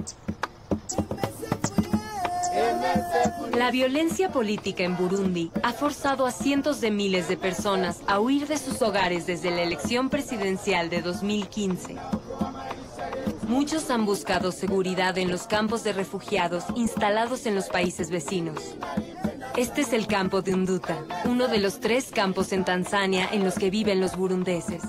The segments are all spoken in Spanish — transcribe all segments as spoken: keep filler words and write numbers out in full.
La violencia política en Burundi ha forzado a cientos de miles de personas a huir de sus hogares desde la elección presidencial de dos mil quince. Muchos han buscado seguridad en los campos de refugiados instalados en los países vecinos. Este es el campo de Nduta, uno de los tres campos en Tanzania en los que viven los burundeses.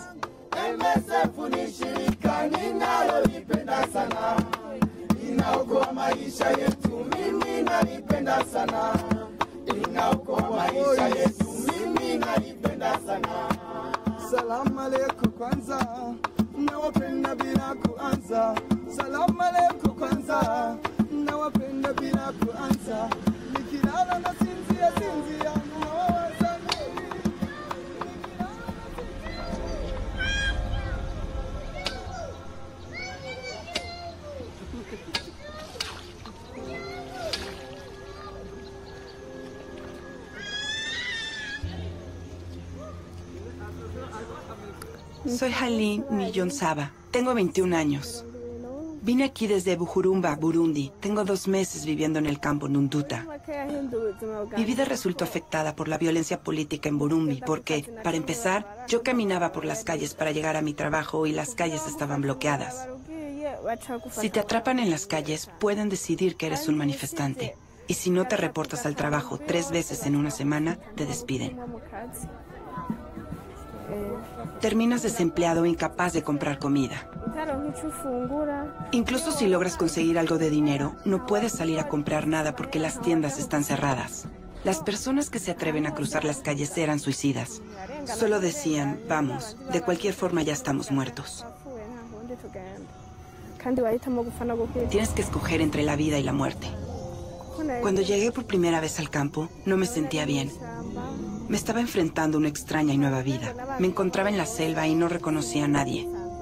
Salam aleikum kwanza, nawapenda bila kuanza. Salam aleikum kwanza, nawapenda bila kuanza. Nikilala na sinzia sinzia, nawaza Soy Haline Niyonsaba. Tengo veintiún años. Vine aquí desde Bujumbura, Burundi. Tengo dos meses viviendo en el campo Nduta. Mi vida resultó afectada por la violencia política en Burundi porque, para empezar, yo caminaba por las calles para llegar a mi trabajo y las calles estaban bloqueadas. Si te atrapan en las calles, pueden decidir que eres un manifestante. Y si no te reportas al trabajo tres veces en una semana, te despiden. Terminas desempleado e incapaz de comprar comida. Incluso si logras conseguir algo de dinero, no puedes salir a comprar nada porque las tiendas están cerradas. Las personas que se atreven a cruzar las calles eran suicidas. Solo decían, vamos, de cualquier forma ya estamos muertos. Tienes que escoger entre la vida y la muerte. Cuando llegué por primera vez al campo, no me sentía bien. Me estaba enfrentando a una extraña y nueva vida. Me encontraba en la selva y no reconocía a nadie.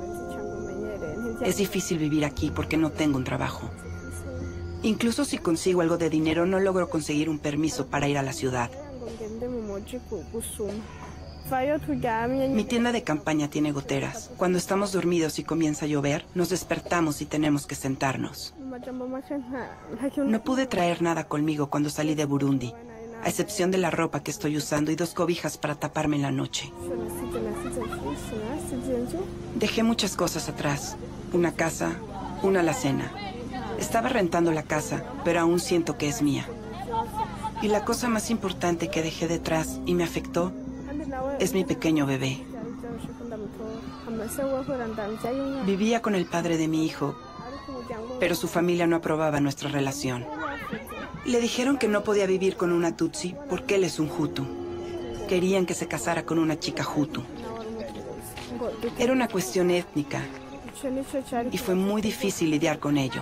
Es difícil vivir aquí porque no tengo un trabajo. Incluso si consigo algo de dinero, no logro conseguir un permiso para ir a la ciudad. Mi tienda de campaña tiene goteras. Cuando estamos dormidos y comienza a llover, nos despertamos y tenemos que sentarnos. No pude traer nada conmigo cuando salí de Burundi, a excepción de la ropa que estoy usando y dos cobijas para taparme en la noche. Dejé muchas cosas atrás. Una casa, una alacena. Estaba rentando la casa, pero aún siento que es mía. Y la cosa más importante que dejé detrás y me afectó es mi pequeño bebé. Vivía con el padre de mi hijo, pero su familia no aprobaba nuestra relación. Le dijeron que no podía vivir con una Tutsi porque él es un Hutu. Querían que se casara con una chica Hutu. Era una cuestión étnica y fue muy difícil lidiar con ello.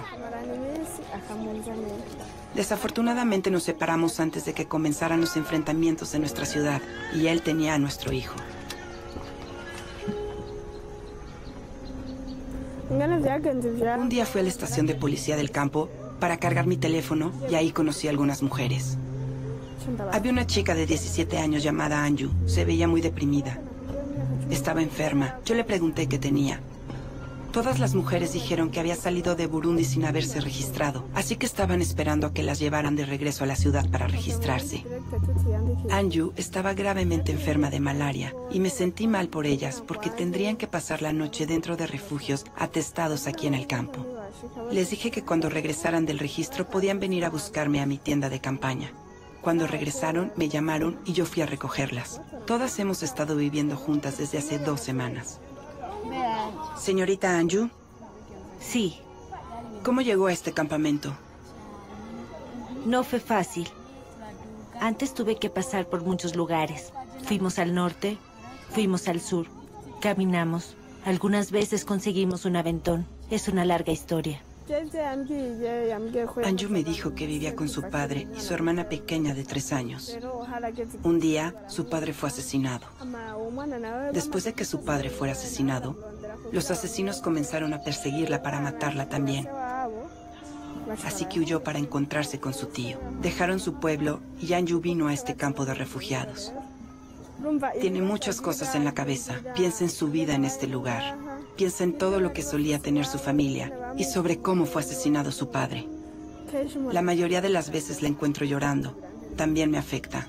Desafortunadamente nos separamos antes de que comenzaran los enfrentamientos en nuestra ciudad y él tenía a nuestro hijo. Un día fui a la estación de policía del campo para cargar mi teléfono y ahí conocí a algunas mujeres. Había una chica de diecisiete años llamada Anju. Se veía muy deprimida. Estaba enferma. Yo le pregunté qué tenía. Todas las mujeres dijeron que había salido de Burundi sin haberse registrado, así que estaban esperando a que las llevaran de regreso a la ciudad para registrarse. Anju estaba gravemente enferma de malaria y me sentí mal por ellas porque tendrían que pasar la noche dentro de refugios atestados aquí en el campo. Les dije que cuando regresaran del registro podían venir a buscarme a mi tienda de campaña. Cuando regresaron, me llamaron y yo fui a recogerlas. Todas hemos estado viviendo juntas desde hace dos semanas. Señorita Anju. Sí. ¿Cómo llegó a este campamento? No fue fácil. Antes tuve que pasar por muchos lugares. Fuimos al norte, fuimos al sur, caminamos. Algunas veces conseguimos un aventón. Es una larga historia. Anju me dijo que vivía con su padre y su hermana pequeña de tres años. Un día, su padre fue asesinado. Después de que su padre fuera asesinado, los asesinos comenzaron a perseguirla para matarla también. Así que huyó para encontrarse con su tío. Dejaron su pueblo y Anju vino a este campo de refugiados. Tiene muchas cosas en la cabeza. Piensa en su vida en este lugar. Piensa en todo lo que solía tener su familia y sobre cómo fue asesinado su padre. La mayoría de las veces la encuentro llorando. También me afecta.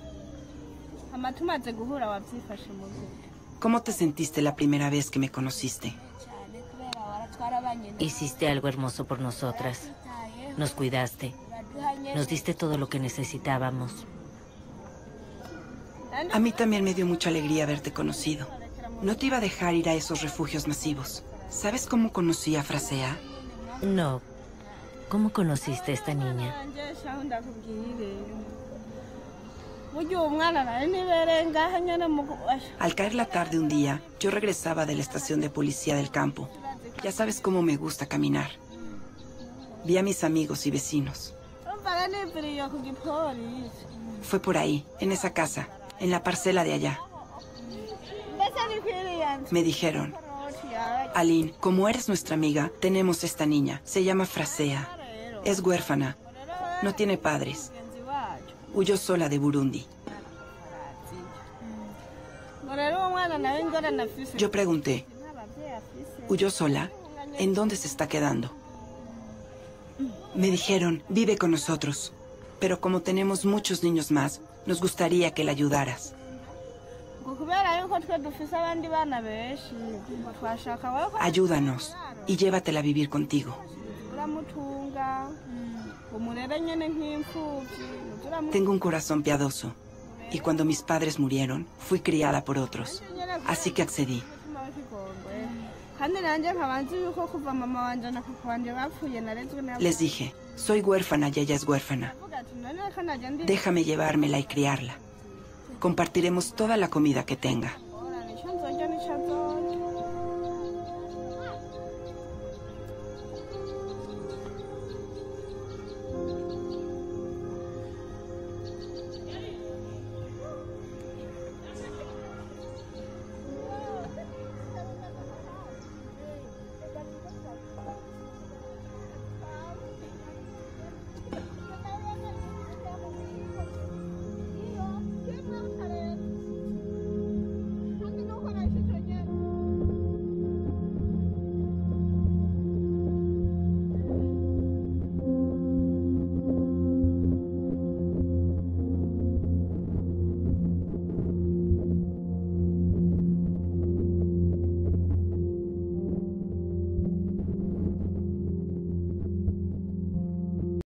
¿Cómo te sentiste la primera vez que me conociste? Hiciste algo hermoso por nosotras. Nos cuidaste. Nos diste todo lo que necesitábamos. A mí también me dio mucha alegría haberte conocido. No te iba a dejar ir a esos refugios masivos. ¿Sabes cómo conocí a Frasea? No. ¿Cómo conociste a esta niña? Al caer la tarde un día, yo regresaba de la estación de policía del campo. Ya sabes cómo me gusta caminar. Vi a mis amigos y vecinos. Fue por ahí, en esa casa, en la parcela de allá. Me dijeron, Aline, como eres nuestra amiga, tenemos esta niña. Se llama Frasea. Es huérfana. No tiene padres. Huyó sola de Burundi. Yo pregunté, ¿huyó sola? ¿En dónde se está quedando? Me dijeron, vive con nosotros. Pero como tenemos muchos niños más, nos gustaría que la ayudaras. Ayúdanos y llévatela a vivir contigo. Tengo un corazón piadoso y cuando mis padres murieron, fui criada por otros. Así que accedí. Les dije, soy huérfana y ella es huérfana. Déjame llevármela y criarla. Compartiremos toda la comida que tenga.